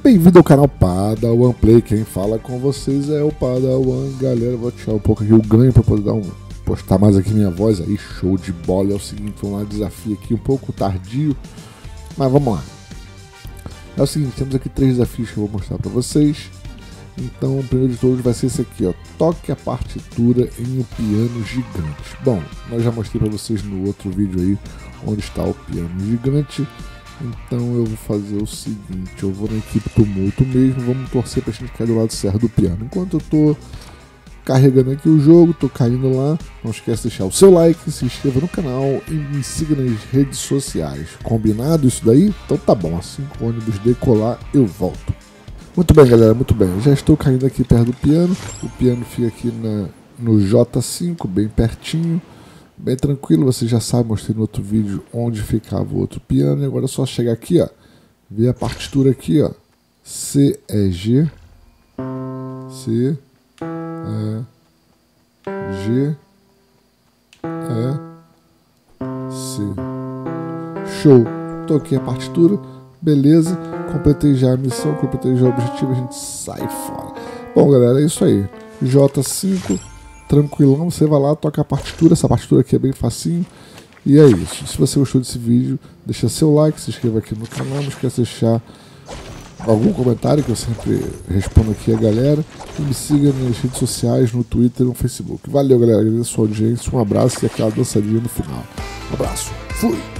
Bem-vindo ao canal Padawan Play, quem fala com vocês é o Padawan. Galera, vou tirar um pouco aqui o ganho para poder postar mais aqui minha voz. Aí, show de bola. É o seguinte, vamos lá, desafio aqui um pouco tardio, mas vamos lá. É o seguinte, temos aqui 3 desafios que eu vou mostrar para vocês. Então, o primeiro de todos vai ser esse aqui, ó. Toque a partitura em um piano gigante. Bom, nós já mostrei para vocês no outro vídeo aí onde está o piano gigante. Então eu vou fazer o seguinte, eu vou na equipe tumulto mesmo, vamos torcer pra gente cair do lado certo do piano. Enquanto eu tô carregando aqui o jogo, tô caindo lá, não esquece de deixar o seu like, se inscreva no canal e me siga nas redes sociais. Combinado isso daí? Então tá bom, assim que o ônibus decolar eu volto. Muito bem, galera, muito bem. Já estou caindo aqui perto do piano. O piano fica aqui no J5, bem pertinho. Bem tranquilo, você já sabe, mostrei no outro vídeo onde ficava o outro piano. E agora é só chegar aqui, ó. Ver a partitura aqui, ó. C é G. C é G. É C. Show. Toquei a partitura. Beleza. Completei já a missão, completei já o objetivo, a gente sai fora. Bom, galera, é isso aí. J5, tranquilão, você vai lá, toca a partitura, essa partitura aqui é bem facinho. E é isso. Se você gostou desse vídeo, deixa seu like, se inscreva aqui no canal, não esqueça de deixar algum comentário que eu sempre respondo aqui a galera. E me siga nas redes sociais, no Twitter e no Facebook. Valeu, galera, agradeço a sua audiência, um abraço e aquela dançadinha no final. Um abraço, fui!